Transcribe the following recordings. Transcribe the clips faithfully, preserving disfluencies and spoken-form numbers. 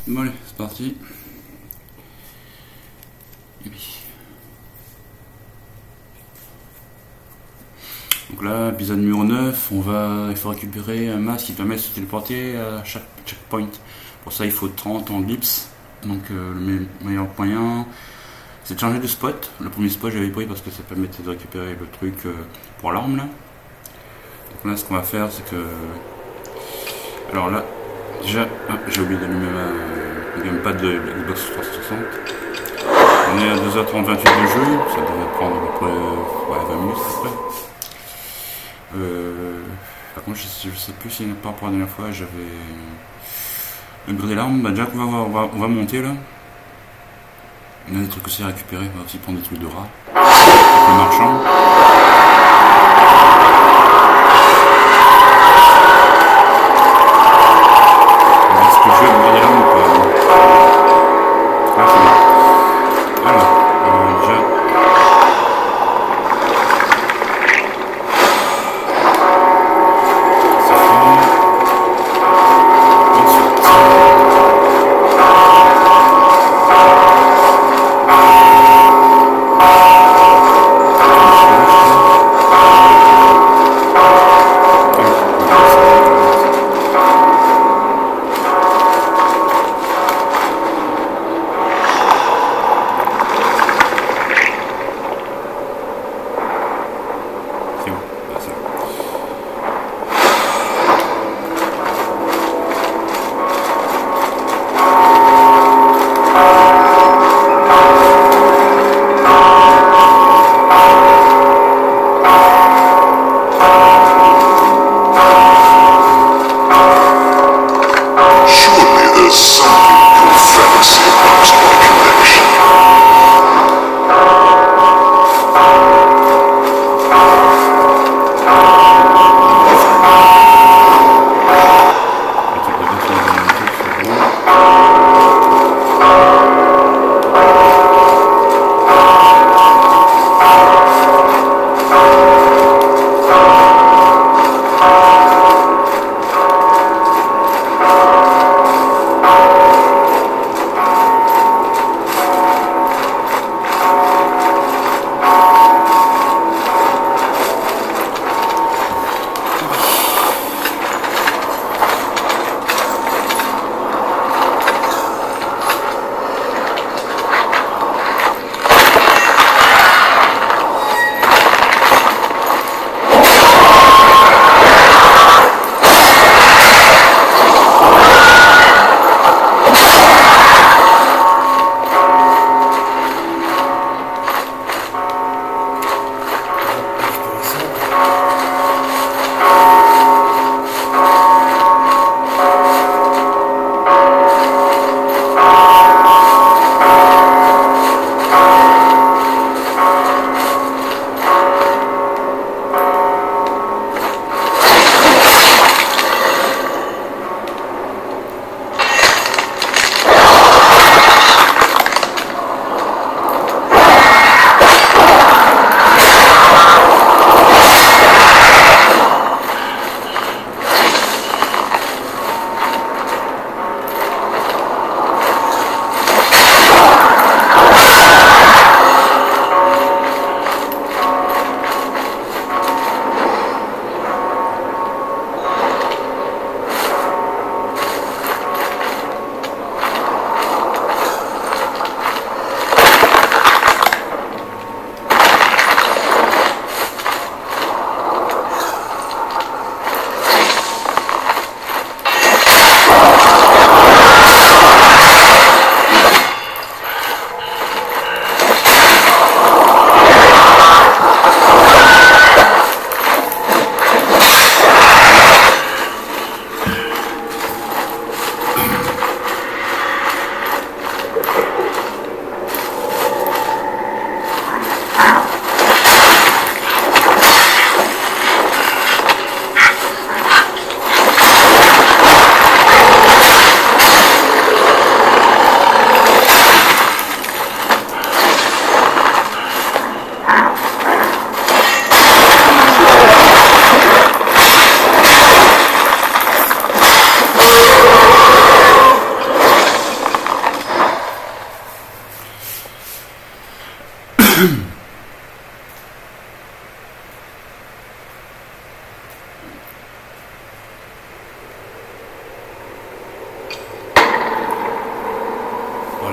Bon allez, c'est parti. Et puis. Donc là, épisode numéro neuf, on va, il faut récupérer un masque qui permet de se téléporter à chaque checkpoint. Pour ça, il faut trente en ellipse. Donc euh, le meilleur moyen, c'est de changer de spot. Le premier spot, j'avais pris parce que ça permettait de récupérer le truc euh, pour l'arme là. Donc là, ce qu'on va faire, c'est que... Alors là, déjà, ah, j'ai oublié d'allumer le gamepad de l'Xbox trois cent soixante. On est à deux heures trente vingt-huit de jeu, ça devrait prendre à peu près ouais, vingt minutes à peu près. Euh, par contre, je sais, je sais plus si par rapport à la dernière fois j'avais upgradé l'arme. Bah, déjà qu'on va, on va, on va monter là. On a des trucs aussi à récupérer, on va aussi prendre des trucs de rat. Avec le marchand. Est-ce que je vais upgrader l'arme ou pas? Ah, c'est bon. Alors, euh, déjà.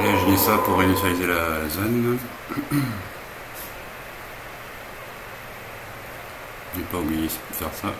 Allez, j'ai mis ça pour réinitialiser la zone. J'ai pas oublié de faire ça.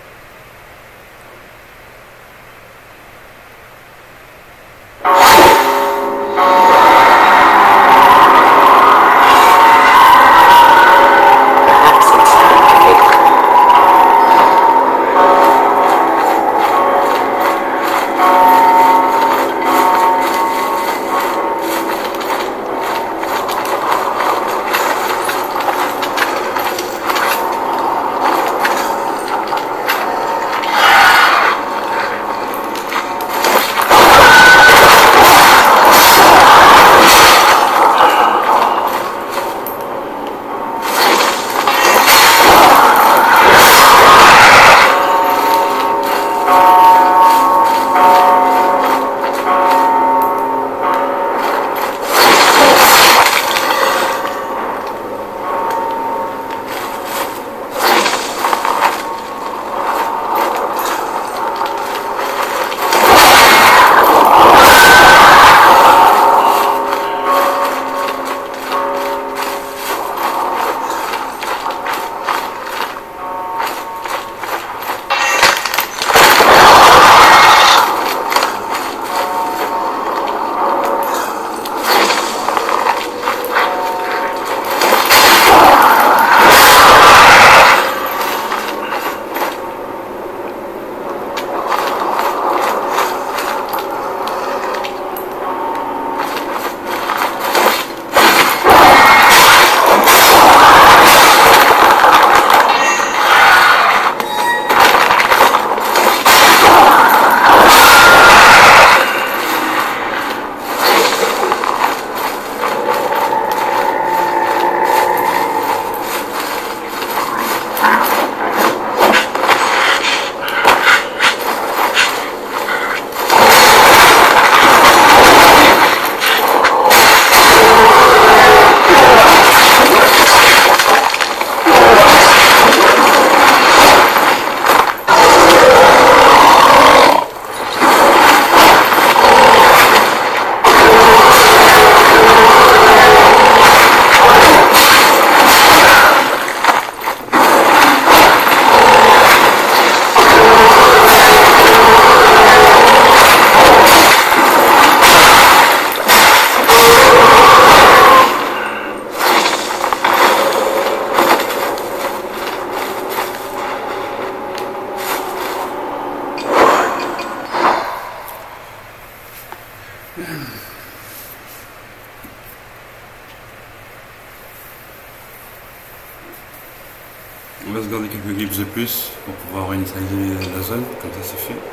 On va se garder quelques clips de plus pour pouvoir réinitialiser la zone, comme ça c'est fait.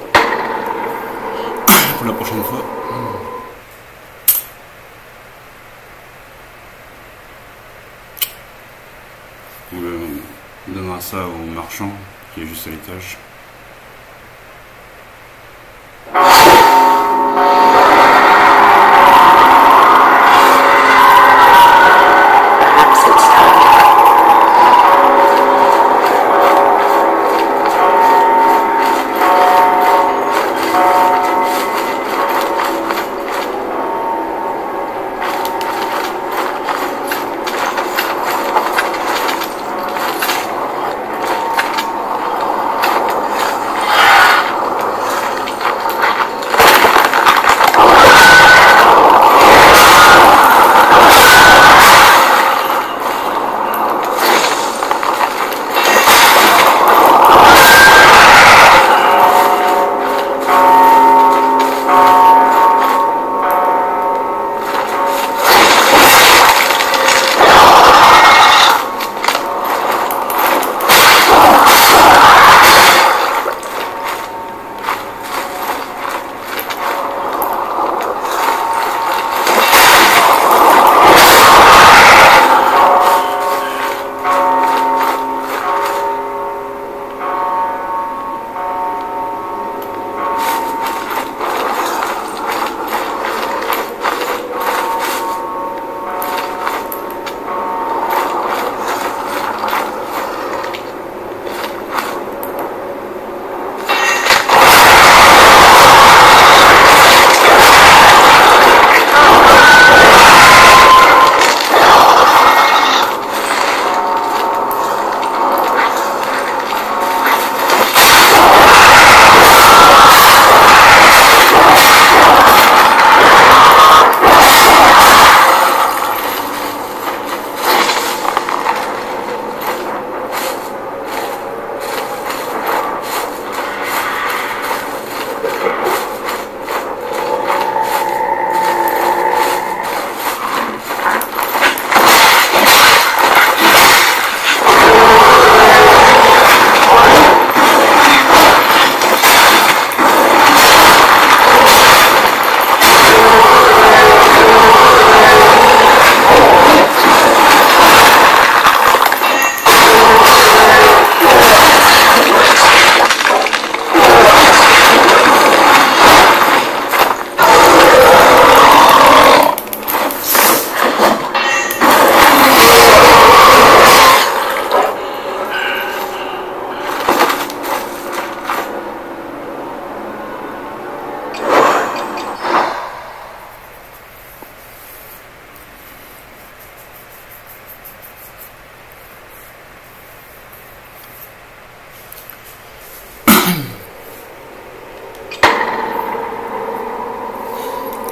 Pour la prochaine fois. On donnera ça au marchand qui est juste à l'étage.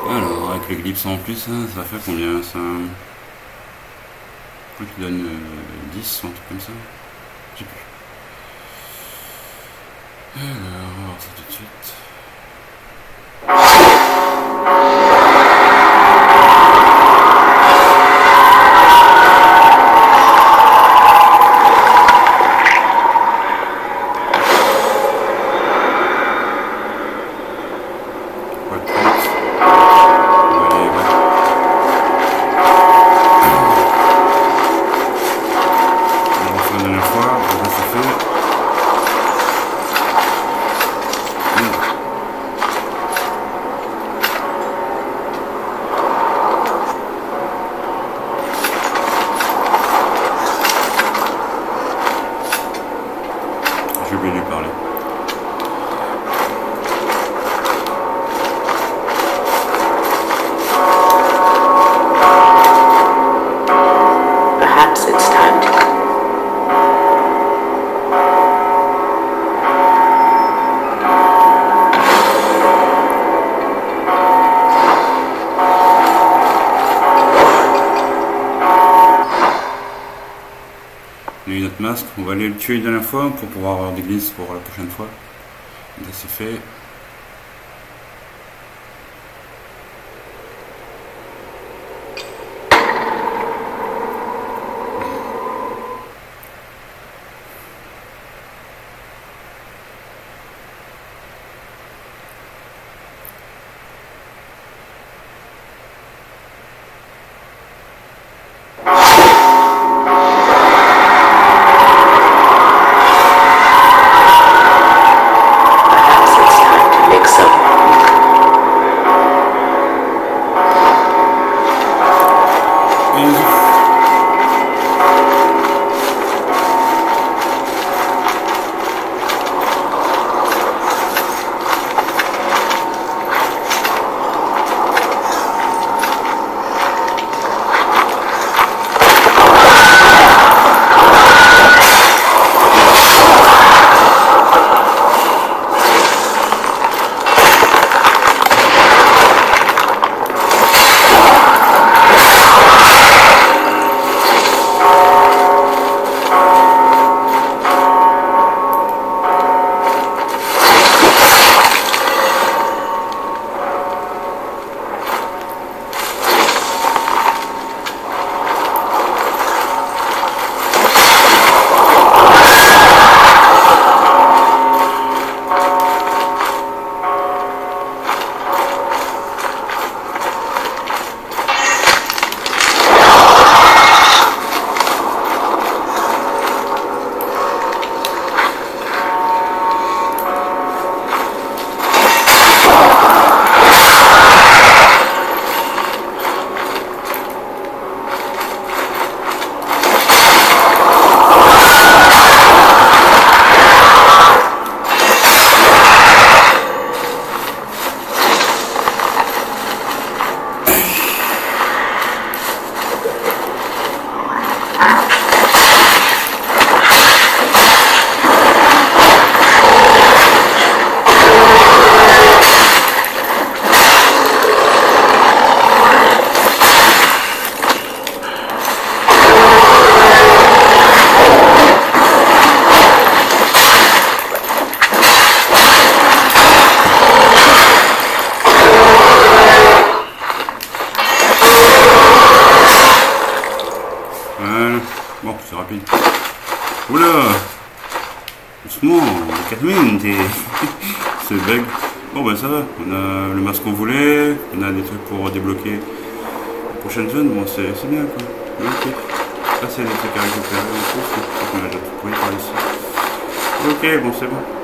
Alors, avec l'ellipse en plus, hein, ça fait combien ça? Je crois qu'il donne euh, dix ou un truc comme ça. Je sais plus. Alors, on va voir ça tout de suite. J'ai oublié de lui parler. Perhaps it's time to go. Il y a une autre masque, on va aller le tuer une dernière fois pour pouvoir avoir des glisses pour la prochaine fois. Là c'est fait. Bon, c'est rapide. Oula, doucement, quatre minutes et c'est bug. Bon ben ça va, on a le masque qu'on voulait, on a des trucs pour débloquer la prochaine zone, bon c'est bien quoi. Ok, ça c'est des trucs à récupérer en plus, on a déjà tout trouvé par ici. Ok, bon c'est bon.